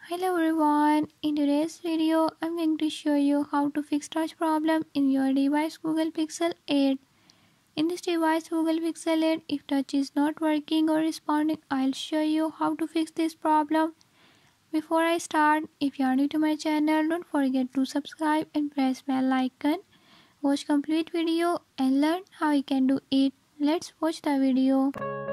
Hello everyone, in today's video I'm going to show you how to fix touch problem in your device Google Pixel 8. In this device Google Pixel 8, if touch is not working or responding, I'll show you how to fix this problem. Before I start, if you are new to my channel, don't forget to subscribe and press bell icon. Watch complete video and learn how you can do it. Let's watch the video.